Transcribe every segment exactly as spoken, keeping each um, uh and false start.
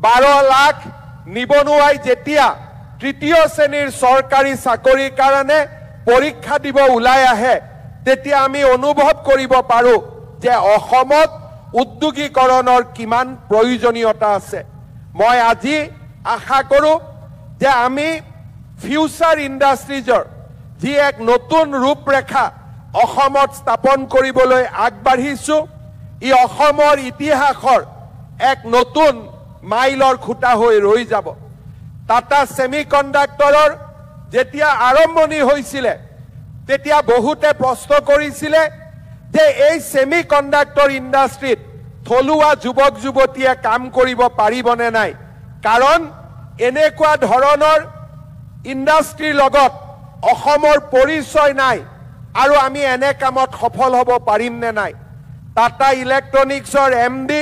বাৰ লাখ নিবনুৱাই যেতিয়া তৃতীয় শ্ৰেণীৰ চৰকাৰী চাকৰিৰ কাৰণে পৰীক্ষা দিব ওলাই আহে তেতিয়া আমি অনুভৱ কৰিব পাৰো যে অসমত উদ্যোগীকৰণৰ কিমান প্ৰয়োজনীয়তা আছে। মই আজি আশা কৰো যে আমি ফিউচাৰ ইণ্ডাষ্ট্ৰিজৰ যি এক নতুন ৰূপৰেখা অসমত স্থাপন কৰিবলৈ আগবাঢ়িছো ই অসমৰ ইতিহাসৰ এক নতুন মাইলৰ খুঁটা হৈ ৰৈ যাব। টাটা ছেমিকণ্ডাক্টৰৰ যেতিয়া আৰম্ভণি হৈছিলে তেতিয়া বহুতে প্ৰশ্ন কৰিছিলে যে এই ছেমিকণ্ডাক্টৰ ইণ্ডাষ্ট্ৰিত থলুৱা যুৱক যুৱতীয়ে কাম কৰিব পাৰিবনে নাই, কাৰণ এনেকুৱা ধৰণৰ ইণ্ডাষ্ট্ৰিৰ লগত অসমৰ পৰিচয় নাই আৰু আমি এনে কামত সফল হ'ব পাৰিম নে নাই। টাটা ইলেক্ট্ৰনিক্সৰ M D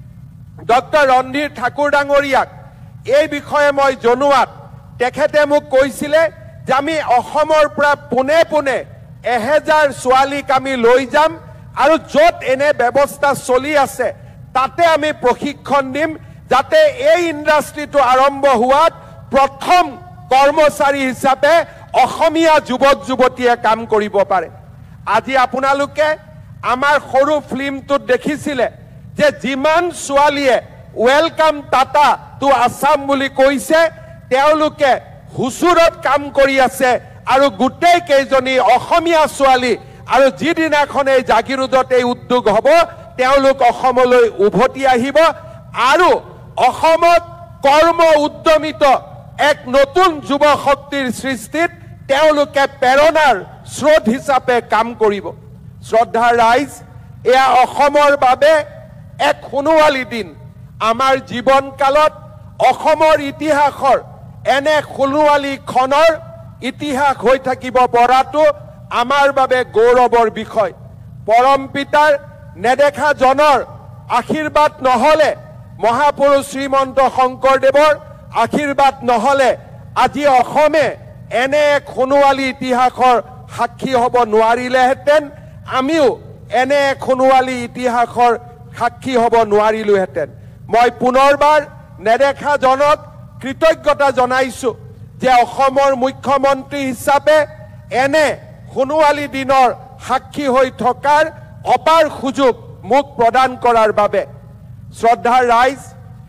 doctor Randhir Thakur ডাঙৰীয়াক এই বিষয়ে মই জনোৱাত তেখেতে মোক কৈছিলে যে আমি অসমৰ পৰা পোনে পোনে এহেজাৰ ছোৱালীক আমি লৈ যাম আৰু য'ত এনে ব্যৱস্থা চলি আছে তাতে আমি প্ৰশিক্ষণ দিম যাতে এই ইণ্ডাষ্ট্ৰিটো আৰম্ভ হোৱাত প্ৰথম কৰ্মচাৰী হিচাপে অসমীয়া যুৱক যুৱতীয়ে কাম কৰিব পাৰে। আজি আপোনালোকে আমাৰ সৰু ফিল্মটোত দেখিছিলে যে যিমান ছোৱালীয়ে ৱেলকাম টাটা টু আছাম বুলি কৈছে তেওঁলোকে হুচুৰত কাম কৰি আছে আৰু গোটেই কেইজনী অসমীয়া ছোৱালী আৰু যিদিনাখন এই জাগিৰোডত এই উদ্যোগ হ'ব তেওঁলোক অসমলৈ উভতি আহিব আৰু অসমত কৰ্ম উদ্যমিত এক নতুন যুৱ শক্তিৰ সৃষ্টিত তেওঁলোকে প্ৰেৰণাৰ স্ৰোত হিচাপে কাম কৰিব। শ্ৰদ্ধাৰ ৰাইজ, এয়া অসমৰ বাবে এক সোণোৱালী দিন। আমাৰ জীৱনকালত অসমৰ ইতিহাসৰ এনে সোণোৱালী ক্ষণৰ ইতিহাস হৈ থাকিব পৰাটো আমাৰ বাবে গৌৰৱৰ বিষয়। পৰম পিতাৰ নেদেখা জনৰ আশীৰ্বাদ নহলে, মহাপুৰুষ শ্ৰীমন্ত শংকৰদেৱৰ আশীৰ্বাদ নহলে আজি অসমে এনে এক সোণোৱালী ইতিহাসৰ সাক্ষী হ'ব নোৱাৰিলেহেঁতেন, আমিও এনে এক সোণোৱালী ইতিহাসৰ সাক্ষী হ'ব নোৱাৰিলোহেঁতেন। মই পুনৰবাৰ নেদেখা জনক কৃতজ্ঞতা জনাইছো যে অসমৰ মুখ্যমন্ত্ৰী হিচাপে এনে সোণোৱালী দিনৰ সাক্ষী হৈ থকাৰ অপাৰ সুযোগ মোক প্ৰদান কৰাৰ বাবে। শ্ৰদ্ধাৰ ৰাইজ,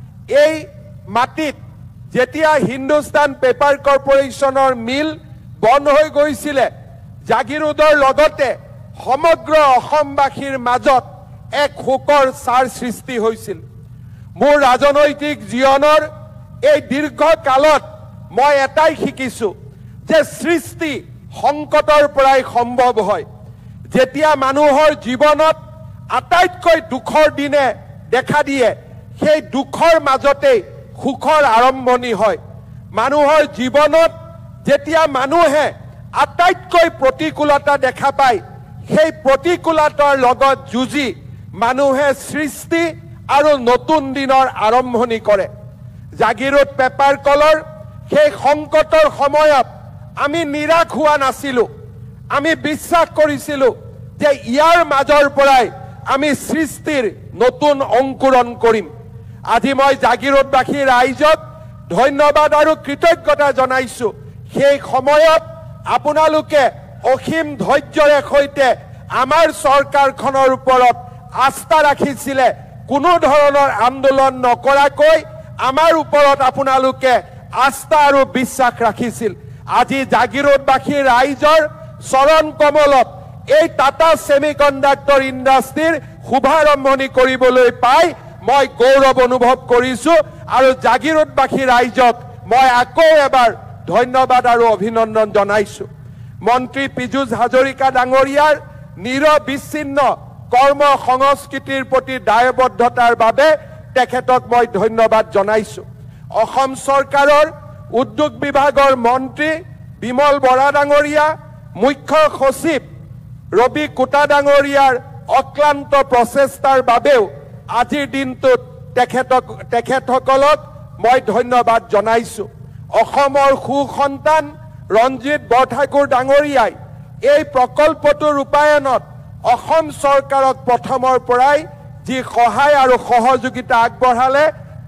এই মাটিত যেতিয়া হিন্দুস্তান পেপাৰ কৰ্পোৰেশ্যনৰ মিল বন্ধ হৈ গৈছিলে জাগিৰোডৰ লগতে সমগ্ৰ অসমবাসীৰ মাজত এক শোকৰ ছাৰ সৃষ্টি হৈছিল। মোৰ ৰাজনৈতিক জীৱনৰ এই দীৰ্ঘ কালত মই এটাই শিকিছো যে সৃষ্টি সংকটৰ পৰাই সম্ভৱ হয়। যেতিয়া মানুহৰ জীৱনত আটাইতকৈ দুখৰ দিনে দেখা দিয়ে সেই দুখৰ মাজতেই সুখৰ আৰম্ভণি হয়। মানুহৰ জীৱনত যেতিয়া মানুহে আটাইতকৈ প্ৰতিকূলতা দেখা পায় সেই প্ৰতিকূলতাৰ লগত যুঁজি মানুহে সৃষ্টি আৰু নতুন দিনৰ আৰম্ভণি কৰে। জাগিৰোড পেপাৰ কলৰ সেই সংকটৰ সময়ত আমি নিৰাশ হোৱা নাছিলো। আমি বিশ্বাস কৰিছিলো যে ইয়াৰ মাজৰ পৰাই আমি সৃষ্টিৰ নতুন অংকুৰণ কৰিম। আজি মই জাগিৰোডবাসী ৰাইজক ধন্যবাদ আৰু কৃতজ্ঞতা জনাইছো। সেই সময়ত আপোনালোকে অসীম ধৈৰ্যৰে সৈতে আমাৰ চৰকাৰখনৰ ওপৰত আস্থা ৰাখিছিলে। কোনো ধৰণৰ আন্দোলন নকৰাকৈ আমাৰ ওপৰত আপোনালোকে আস্থা আৰু বিশ্বাস ৰাখিছিল। আজি জাগিৰোডবাসী ৰাইজৰ চৰণ কমলত এই টাটা ছেমিকণ্ডাক্টৰ ইণ্ডাষ্ট্ৰিৰ শুভাৰম্ভণি কৰিবলৈ পাই মই গৌৰৱ অনুভৱ কৰিছো আৰু জাগিৰোডবাসী ৰাইজক মই আকৌ এবাৰ ধন্যবাদ আৰু অভিনন্দন জনাইছো। মন্ত্ৰী পীযুষ হাজৰিকা ডাঙৰীয়াৰ নিৰবিচ্ছিন্ন কৰ্ম সংস্কৃতিৰ প্ৰতি দায়বদ্ধতাৰ বাবে তেখেতক মই ধন্যবাদ জনাইছো। অসম চৰকাৰৰ উদ্যোগ বিভাগৰ মন্ত্ৰী বিমল বৰা ডাঙৰীয়া, মুখ্য সচিব ৰবি কোটা ডাঙৰীয়াৰ অক্লান্ত প্ৰচেষ্টাৰ বাবেও আজিৰ দিনটোত তেখেতক তেখেতসকলক মই ধন্যবাদ জনাইছো। অসমৰ সুসন্তান ৰঞ্জিত বৰঠাকুৰ ডাঙৰীয়াই এই প্ৰকল্পটোৰ ৰূপায়ণত অসম চৰকাৰক প্ৰথমৰ পৰাই যি সহায় আৰু সহযোগিতা আগবঢ়ালে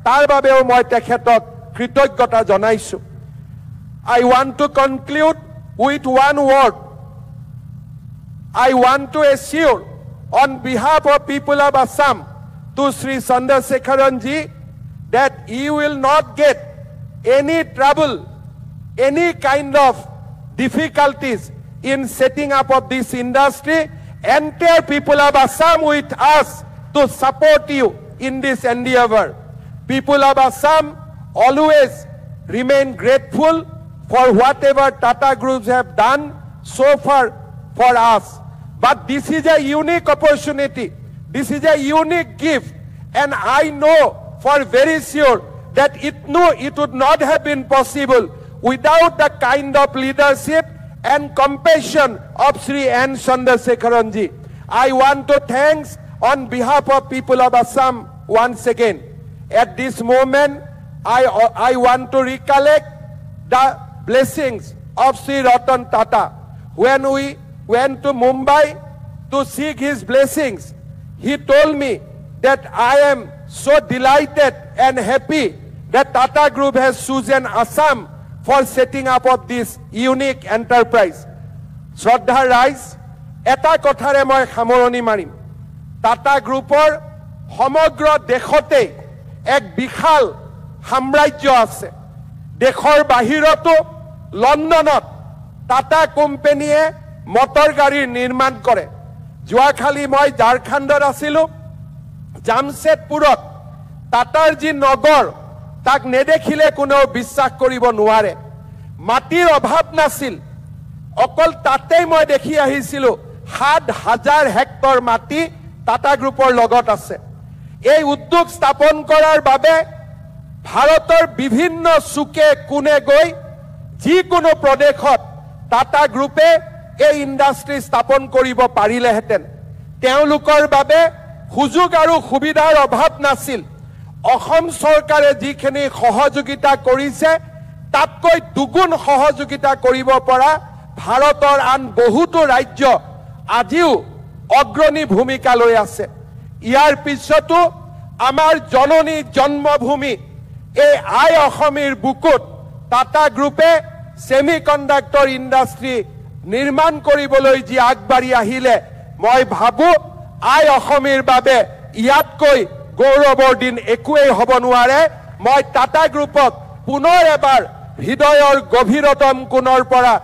তাৰ বাবেও মই তেখেতক কৃতজ্ঞতা জনাইছো I want to conclude with one word I want to assure on behalf of people of Assam to Sri Chandrasekharan ji that he will not get any trouble any kind of difficulties in setting up of this industry entire people of Assam with us to support you in this endeavor people of Assam always remain grateful for whatever Tata groups have done so far for us but this is a unique opportunity this is a unique gift and I know for very sure that it no it would not have been possible without the kind of leadership and compassion of Sri N. Chandrasekharan ji. I want to thanks on behalf of people of Assam once again. At this moment, I, I want to recollect the blessings of Sri Ratan Tata. When we went to Mumbai to seek his blessings, he told me that I am so delighted and happy that Tata Group has chosen Assam for setting up of this unique enterprise. Shraddha Rais, eta kothare moi khamoroni marim. Tata Groupor সমগ্ৰ দেশতে এক বিশাল সাম্ৰাজ্য আছে দেশৰ বাহিৰতো লণ্ডনত টাটা কোম্পানীয়ে motor গাড়ী নিৰ্মাণ কৰে যোৱাখালি মই ঝাৰখণ্ডত আছিলো জামশেদপুৰত টাটাৰ যি নগৰ তাক নেদেখিলে কোনো বিশ্বাস কৰিব নোৱাৰে মাটিৰ অভাৱ নাছিল অকল তাতেই মই দেখি আহিছিলো সাত হাজাৰ হেক্টৰ মাটি টাটা গ্ৰুপৰ লগত আছে এই উদ্যোগ স্থাপন কৰাৰ বাবে ভাৰতৰ বিভিন্ন সুকে কোনে গৈ যি কোনো প্ৰদেশত টাটা গ্ৰুপে এই ইণ্ডাষ্ট্ৰি স্থাপন কৰিব পাৰিলেহেঁতেন তেওঁলোকৰ বাবে সুযোগ আৰু সুবিধাৰ অভাৱ নাছিল অসম চৰকাৰে যিখিনি সহযোগিতা কৰিছে তাতকৈ দুগুণ সহযোগিতা কৰিব পৰা ভাৰতৰ আন বহুতো ৰাজ্য আজিও অগ্ৰণী ভূমিকা লৈ আছে ইয়াৰ পিছতো আমাৰ জননী জন্মভূমি এই আই অসমীৰ বুকুত টাটা গ্ৰুপে সেমিকন্ডাক্টৰ ইণ্ডাষ্ট্ৰি নিৰ্মাণ কৰিবলৈ যি আগবাঢ়ি আহিলে মই ভাবো আই অসমীৰ বাবে ইয়াতকৈ গৌৰৱৰ দিন একোৱেই হ'ব নোৱাৰে মই টাটা গ্ৰুপক পুনৰ এবাৰ হৃদয়ৰ গভীৰতম কোণৰ পৰা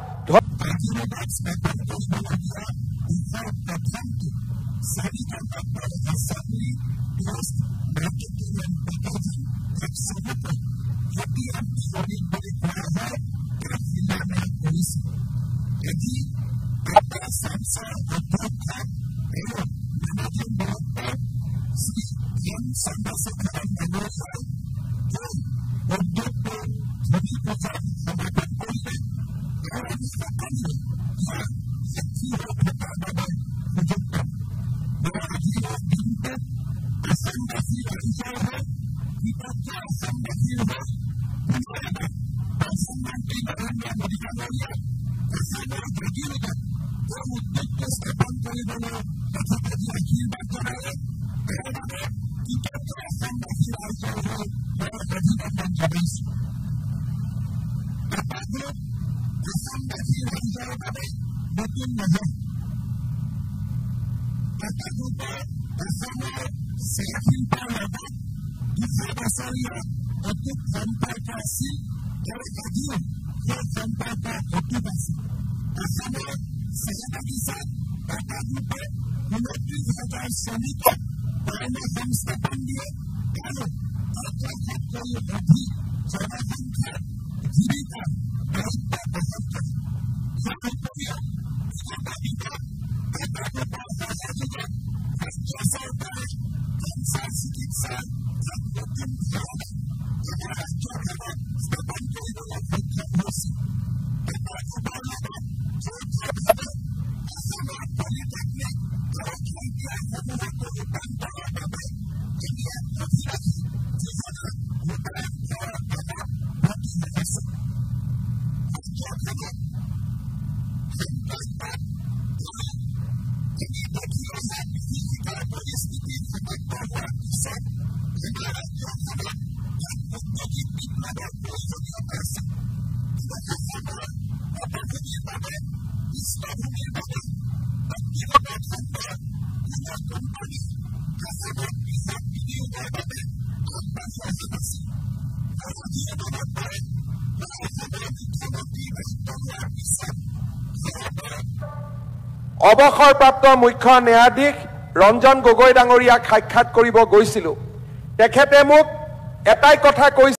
অৱসৰপ্ৰাপ্ত মুখ্য ন্যায়াধীশ ৰঞ্জন গগৈ ডাঙৰীয়াক সাক্ষাৎ কৰিব গৈছিলোঁ। তেখেতে মোক এটাই কথা কৈছে।